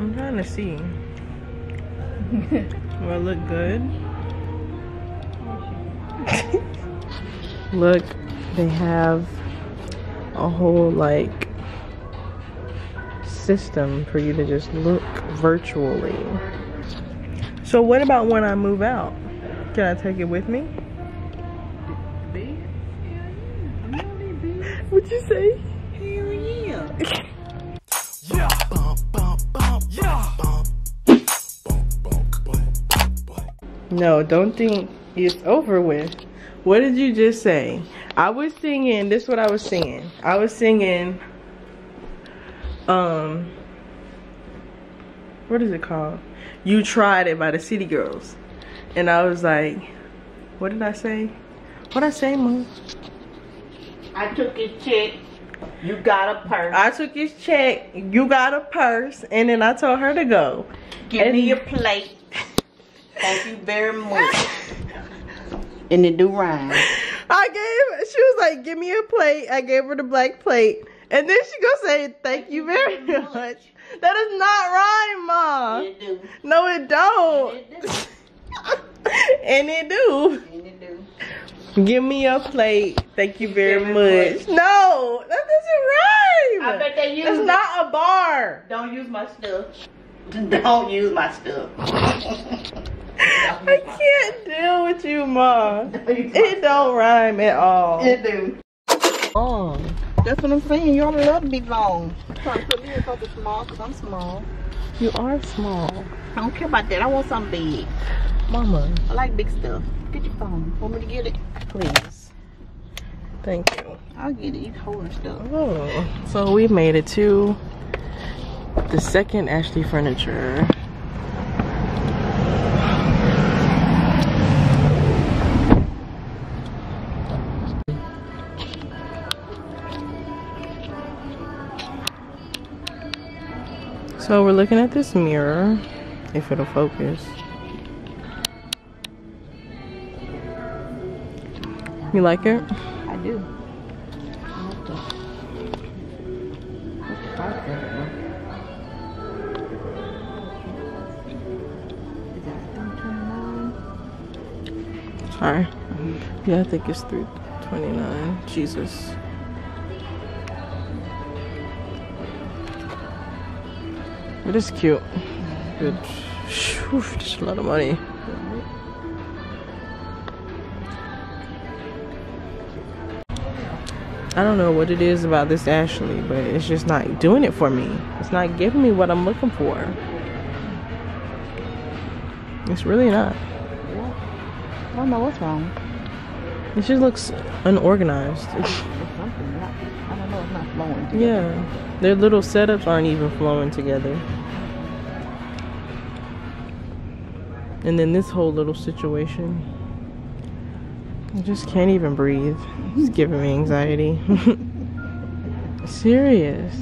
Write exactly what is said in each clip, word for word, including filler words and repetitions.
I'm trying to see. Will it look good? Look, they have a whole like system for you to just look virtually. So what about when I move out? Can I take it with me? What'd you say? Hell yeah. No, don't think it's over with. What did you just say? I was singing, this is what I was singing. I was singing, um, what is it called? You Tried It by the City Girls. And I was like, what did I say? What'd I say, Mom? I took his check. You got a purse. I took his check. You got a purse. And then I told her to go. Give and me your plate. Thank you very much. And it do rhyme. I gave, she was like, give me a plate. I gave her the black plate. And then she gonna say, thank you very much. That does not rhyme, Ma. It do. No, it don't. It do. And it do. And it do. Give me a plate. Thank you very, Very much. No, that doesn't rhyme. I bet they use It's it. not a bar. Don't use my stuff. Don't use my stuff. I can't deal with you, Ma. It don't rhyme at all. It do. Oh. That's what I'm saying. You only love to be long. I'm trying to put me in something small because I'm small. You are small. I don't care about that. I want something big. Mama. I like big stuff. Get your phone. Want me to get it? Please. Thank you. I'll get it. You holding stuff. Oh. So we made it to the second Ashley Furniture. So we're looking at this mirror, if it'll focus. You like it? I do. I like the, what's the price of it, though? Is that three twenty-nine? Sorry. Mm-hmm. Yeah, I think it's three twenty-nine. Jesus. It is cute. But whew, just a lot of money. I don't know what it is about this Ashley, but it's just not doing it for me. It's not giving me what I'm looking for. It's really not. I don't know what's wrong. It just looks unorganized. It's something. Not, I don't know. It's not flowing together. Yeah, their little setups aren't even flowing together. And then this whole little situation, I just can't even breathe. It's giving me anxiety. Serious.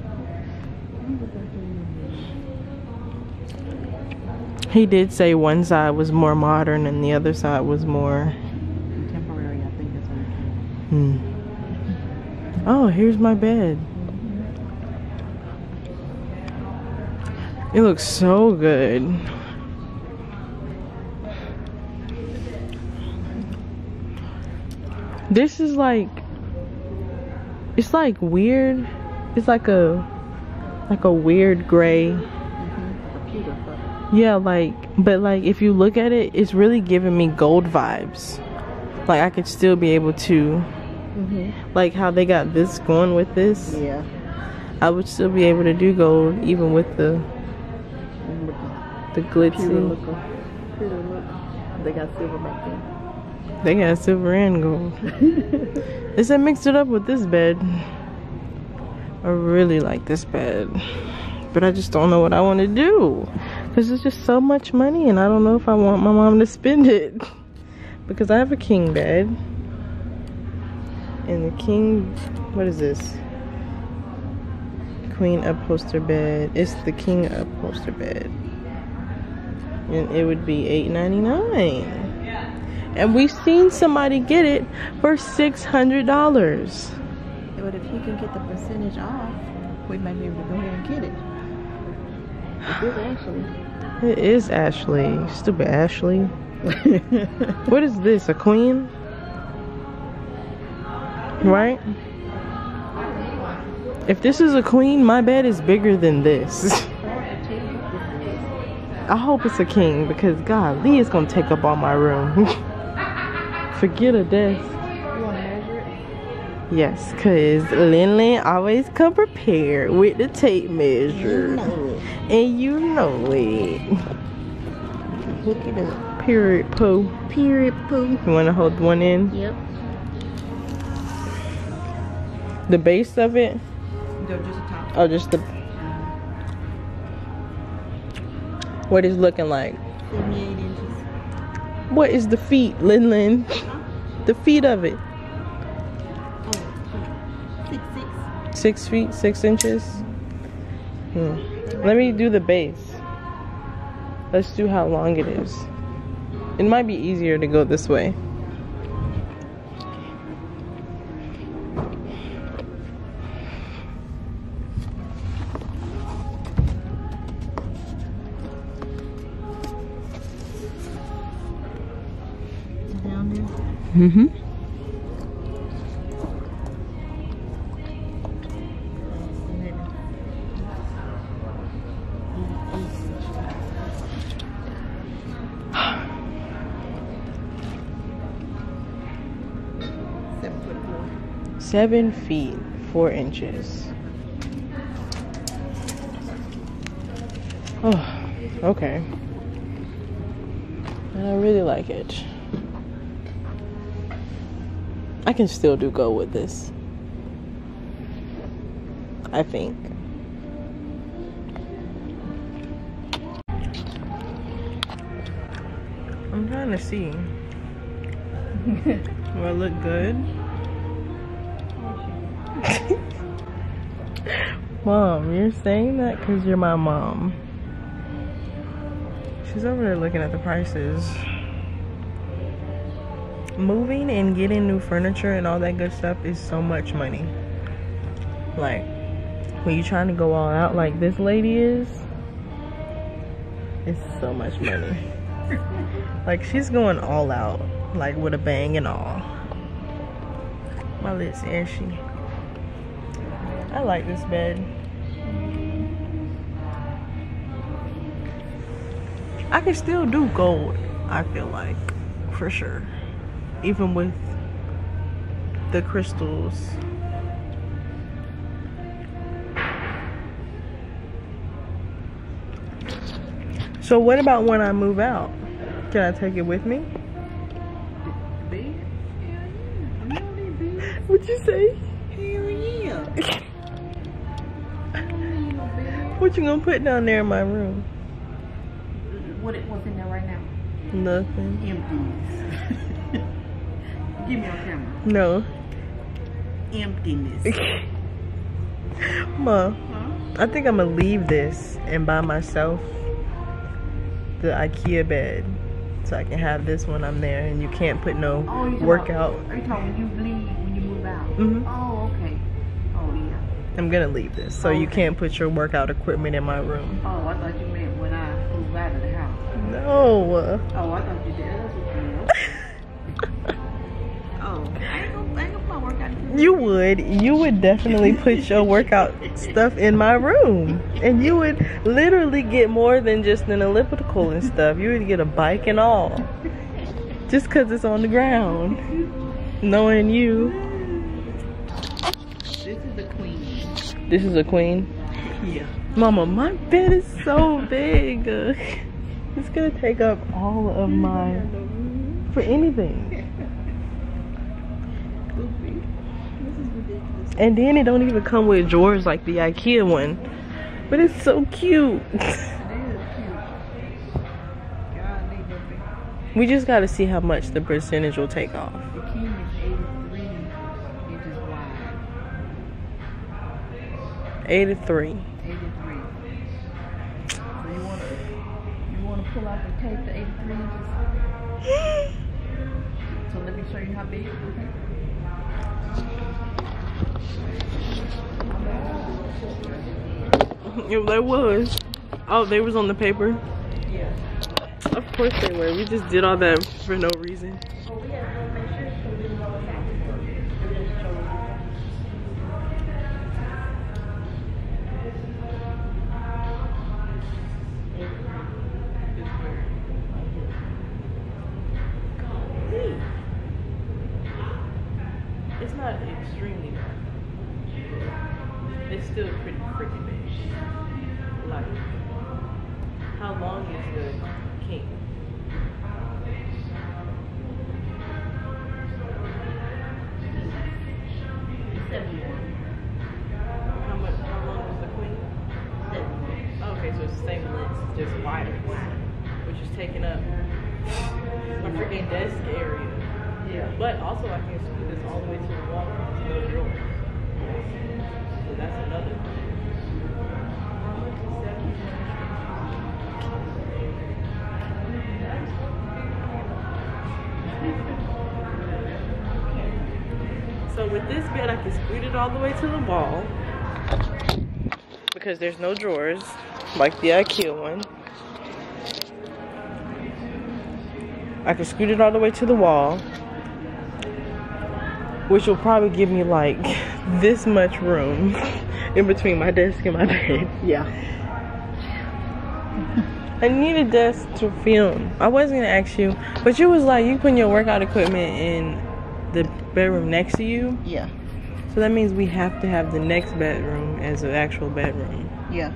He did say one side was more modern and the other side was more Contemporary, I think that's what it hmm. Oh, here's my bed. It looks so good. This is like, it's like weird. It's like a, like a weird gray. Mm-hmm. Yeah, like, but like if you look at it, it's really giving me gold vibes. Like I could still be able to, Mm-hmm. like how they got this going with this. Yeah. I would still be able to do gold even with the, the glitzy. Pewter look. Pewter look. They got silver back there. They got silver and gold. They said mix it up with this bed. I really like this bed, but I just don't know what I want to do because it's just so much money and I don't know if I want my mom to spend it because I have a king bed and the king, what is this? Queen upholster bed. It's the king upholster bed and it would be eight ninety-nine. And we've seen somebody get it for six hundred dollars. But if he can get the percentage off, we might be able to go ahead and get it. This is Ashley. It is Ashley. Stupid Ashley. What is this? A queen? Right? If this is a queen, my bed is bigger than this. I hope it's a king because golly, it's gonna take up all my room. Forget a desk. You want to measure it? Yes, cause Lin Lin always come prepared with the tape measure. You know it. And you know it. Hook it up. Period poo. Period poo. You wanna hold one in? Yep. The base of it? No, just the top. Oh, just the... What is looking like? seventy-eight inches. What is the feet, Lin Lin? The feet of it. Oh, six, six. Six feet, six inches. Hmm. Let me do the base. Let's do how long it is. It might be easier to go this way. Down there. Mm-hmm. Seven foot four. Seven feet, four inches. Oh, okay. I really like it. I can still do go with this. I think. I'm trying to see. Do I look good? Mom, you're saying that because you're my mom. She's over there looking at the prices. Moving and getting new furniture and all that good stuff is so much money. Like, when you're trying to go all out like this lady is, it's so much money. Like, she's going all out, like with a bang and all. My lips ashy. I like this bed. I can still do gold, I feel like, for sure. Even with the crystals. So what about when I move out? Can I take it with me? Bed? Hell yeah. I'm gonna need bed. What'd you say? Hell yeah. I don't need no bed. What you gonna put down there in my room? What it what's in there right now? Nothing. Emptiness. Give me your camera. No. Emptiness. Mom, Huh? I think I'm gonna leave this and buy myself the IKEA bed so I can have this when I'm there and you can't put no Oh, you talking workout. about- Are you talking when you leave when you move out? Mhm. Oh, okay. Oh yeah. I'm gonna leave this so you Okay. can't put your workout equipment in my room. Oh, I thought you meant when I move out of the house. No. Oh, I thought you did. That's what you meant. Oh, I ain't gonna, I ain't gonna put my workout in. You would. You would definitely put your workout stuff in my room. And you would literally get more than just an elliptical and stuff. You would get a bike and all. Just because it's on the ground. Knowing you. This is the queen. This is a queen. Yeah. Mama, my bed is so big. Uh, it's going to take up all of my... For anything. And then it don't even come with drawers like the IKEA one. But it's so cute. It is cute. Golly, baby. We just gotta see how much the percentage will take off. The king is eighty-three inches wide. eighty-three. eighty-three. So you wanna you wanna pull out the tape to eighty-three inches? So let me show you how big it is. If there was. Oh, they was on the paper? Yeah. Of course they were. We just did all that for no reason. Oh, we had to make sure so we didn't know exactly what it It's not extremely bad. It's still pretty freaking big. Like, how long is the king? seventy-one. How much? How long is the queen? seventy-one. Oh, okay, so it's the same length, just wider, which is taking up my freaking desk area. Yeah. But also, I can scoot this all the way to the wall. There's no drawers. So that's another thing. So with this bed, I can scoot it all the way to the wall because there's no drawers like the IKEA one. I can scoot it all the way to the wall, which will probably give me like this much room in between my desk and my bed. Yeah. I need a desk to film. I was gonna ask you, but you was like, you putting your workout equipment in the bedroom next to you. Yeah. So that means we have to have the next bedroom as an actual bedroom. Yeah.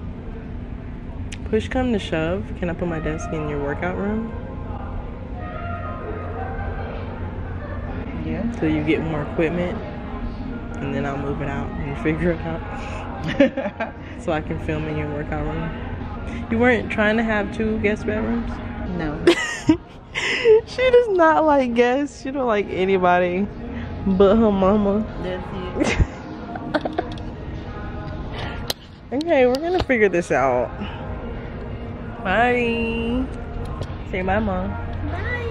Push come to shove, can I put my desk in your workout room? Yeah. So you get more equipment, and then I'll move it out and figure it out. So I can film in your workout room. You weren't trying to have two guest bedrooms? No. She does not like guests. She don't like anybody but her mama. That's it. Okay, we're gonna figure this out. Bye. Say bye, Mom. Bye.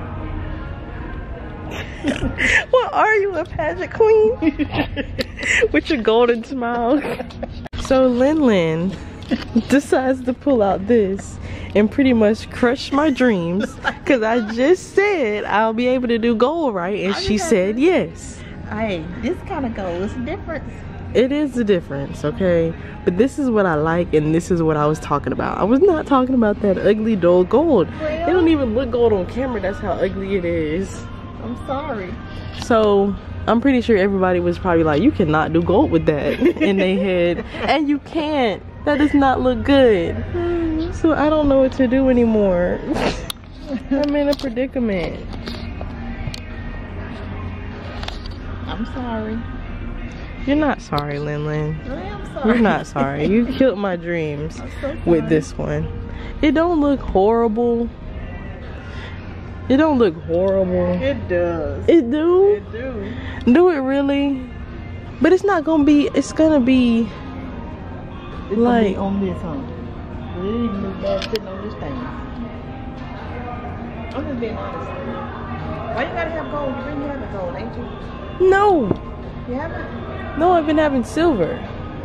What are you, a pageant queen? With your golden smile. So Lin Lin decides to pull out this and pretty much crush my dreams because I just said I'll be able to do gold, right? And she said yes. Hey, this kind of gold is a difference. It is the difference, okay? But this is what I like, and this is what I was talking about. I was not talking about that ugly dull gold. It don't even look gold on camera. That's how ugly it is. I'm sorry. So I'm pretty sure everybody was probably like, you cannot do gold with that in their head. And you can't. That does not look good. So I don't know what to do anymore. I'm in a predicament. I'm sorry. You're not sorry, Lin Lin. I am sorry. You're not sorry. You killed my dreams I'm so with sorry. this one. It don't look horrible. It don't look horrible. It does. It do? It do. Do it really? But it's not gonna be, it's gonna be It's like gonna be on this, huh? It ain't even as bad sitting on this thing. I'm just being honest. Why you gotta have gold? You been having gold, ain't you? no. You haven't? No, I've been having silver.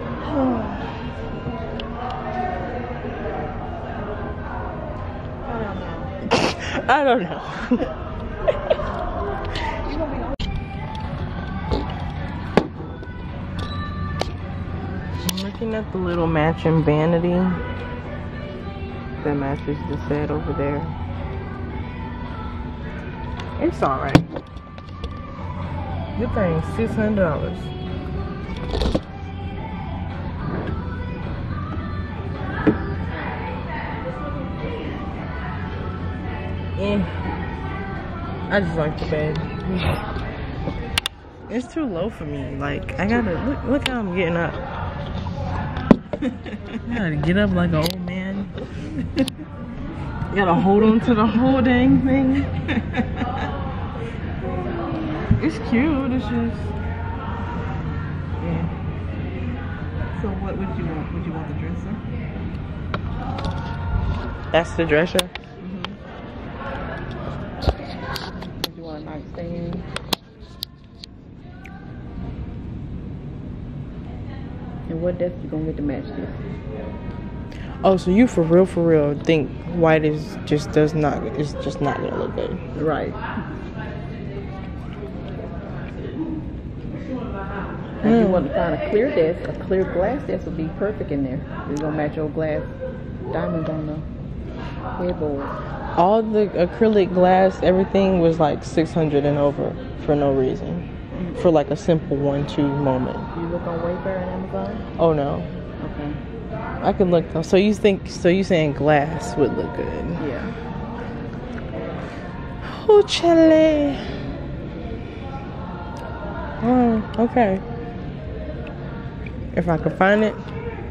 I don't know. I don't know. You gonna be on? I'm looking at the little matching vanity that matches the set over there. It's alright. This thing's six hundred dollars. Eh. I just like the bed. It's too low for me. Like, I gotta look. Look how I'm getting up. I gotta get up like an old man. Gotta hold on to the whole dang thing. It's cute. It's just. Yeah. So what would you want? Would you want the dresser? That's the dresser. Would you want a nightstand? And what desk you gonna get to match this? Oh, so you for real, for real think white is just does not, it's just not gonna look good. Right. If Mm. you want to find a clear desk, a clear glass desk would be perfect in there. It's gonna match your glass diamonds on the headboard. All the acrylic glass, everything was like six hundred and over for no reason. For like a simple one two moment. You look on Wayfair and Amazon? Oh no. Okay. I can look though. So you think, so you saying glass would look good? Yeah. Oh, chile. Oh, okay. If I can find it,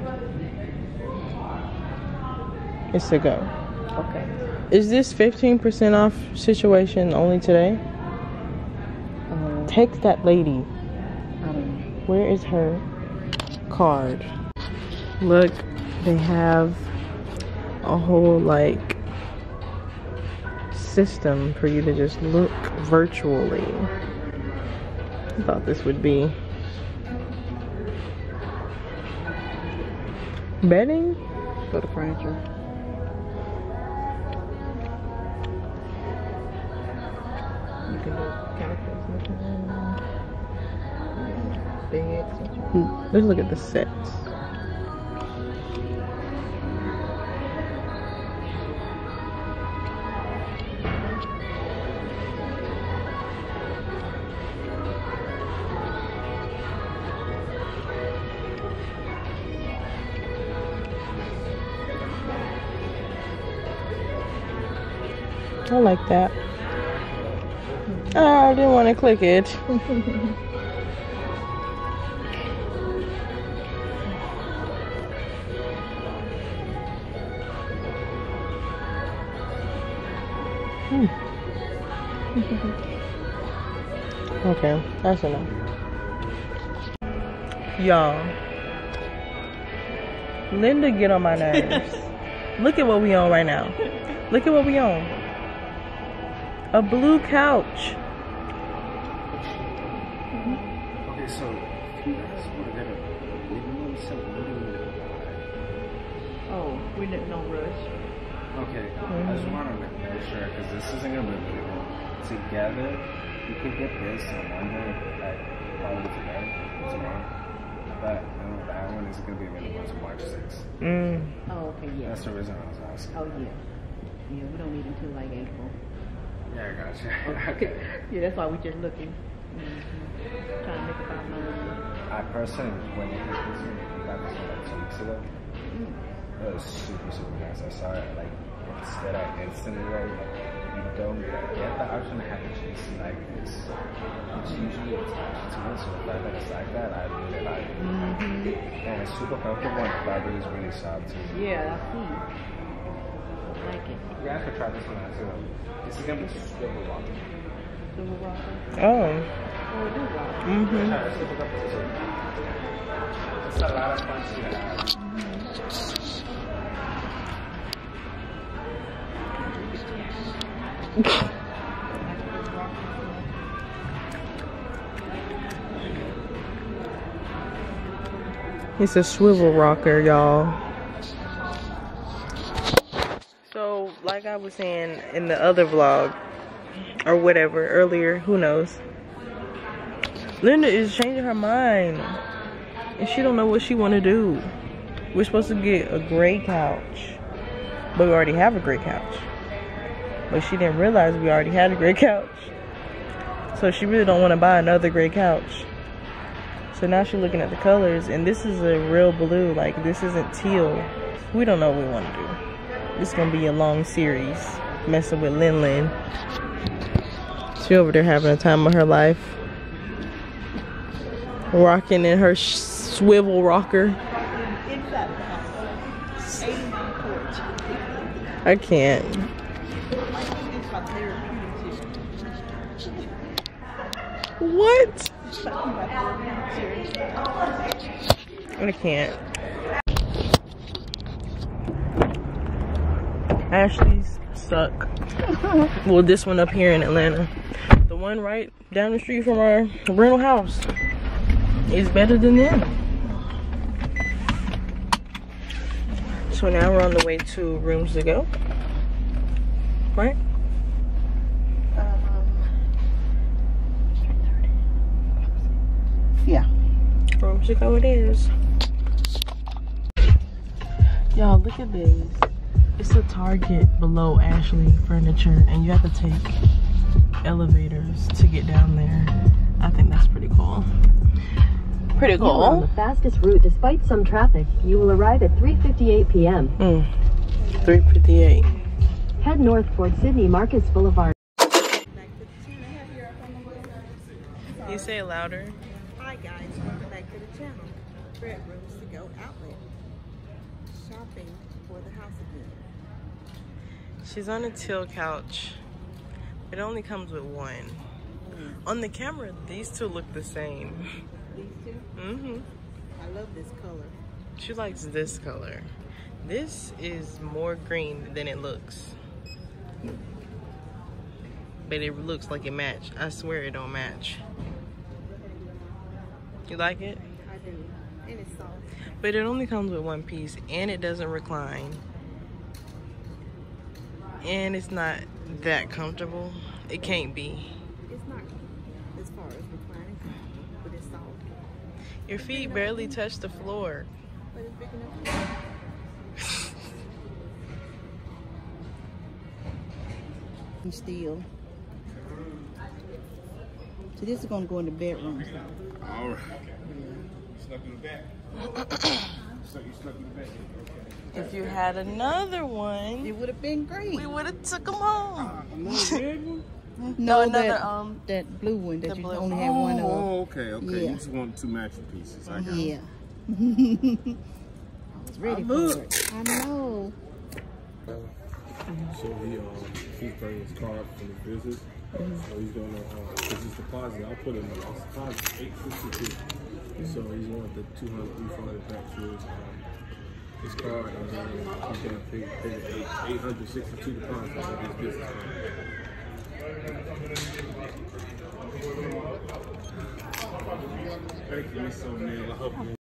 it's a go. Okay. Is this fifteen percent off situation only today? Um, Text that lady. I don't know. Where is her card? Look, they have a whole like system for you to just look virtually. I thought this would be bedding For the furniture. You can do couches, beds. Let's look at the sets. I like that. Oh, I didn't want to click it. Hmm. Okay, that's enough. Y'all, Linda get on my nerves. Look at what we on right now. Look at what we on. A blue couch. Okay, so if you guys want to get a living room set, what do you need to buy? Oh, we didn't no rush. Okay, I just want to make sure because this isn't gonna be a living room together. You could get this on Monday, like probably today, tomorrow. But um, that one is gonna be available until March sixth. Mm. Oh, okay, yeah. That's the reason I was asking. Oh, yeah. Yeah, we don't need until like April. Yeah, I got you. Okay. Yeah, that's why we just looking. Mm-hmm. Trying to make about money. I personally, when you picked this one, we got this one like two weeks ago. Mm. It was super, super nice. I saw it like instead I instantly like you don't get the option to have it just like this. It's usually attached to it, so the fact that it's like that, I really like it. Mm-hmm. And it's super comfortable and the fabric is really soft too. Yeah, I see. I like it. You guys could try this one out too. This is gonna be swivel walking. Silver rocker. Oh. Oh, it do rock. Mm-hmm. Try this swivel up too. It's a lot of fun to have. It's a swivel rocker, y'all. So, like I was saying in the other vlog, or whatever, earlier, who knows. Linda is changing her mind. And she don't know what she want to do. We're supposed to get a gray couch. But we already have a gray couch. But she didn't realize we already had a gray couch. So she really don't want to buy another gray couch. So now she's looking at the colors, and this is a real blue. Like, this isn't teal. We don't know what we want to do. This is gonna be a long series, messing with Lin Lin. She over there having a time of her life, rocking in her sh swivel rocker. I can't. What? I can't. Ashley's suck. Well, this one up here in Atlanta. The one right down the street from our rental house is better than them. So now we're on the way to Rooms to Go, right? Um, yeah. Rooms to Go it is. Y'all, look at this. It's a Target below Ashley Furniture, and you have to take elevators to get down there. I think that's pretty cool. Pretty You are on cool. the fastest route despite some traffic. You will arrive at three fifty-eight p m Mm. three fifty-eight. Head north toward Sydney Marcus Boulevard. You say it louder. Hi guys, welcome back to the channel. We're at Rooms to Go outlet. Shopping for the house again. She's on a teal couch. It only comes with one. Mm. On the camera, these two look the same. These two? Mm-hmm. I love this color. She likes this color. This is more green than it looks. But it looks like it match. I swear it don't match. You like it? I do. And it's soft. But it only comes with one piece, and it doesn't recline. And it's not that comfortable. It can't be. It's not as far as reclining comfortable, but it's soft. Your feet barely touch the floor. But it's big enough. And still. So this is gonna go in the bedroom. All right. Snuck in the back. Snuck, you snuck in the back. Okay. If you had another one, It would have been great. we would have took them home. Another red one? No, another, that, um, that blue one that the you blue- only had one of. Oh, okay, okay. Yeah. You just want two matching pieces. I got it. Yeah. I was ready for it. I know. So he um he's bringing his car from the business. So he's gonna uh cause his deposit, I'll put in his deposit eight fifty two. So he's wanted the two hundred refunded back to his um his car, and then he's gonna pay pay the eight eight hundred sixty two deposit on his business card. Thank you, Miss O'Neil. I hope you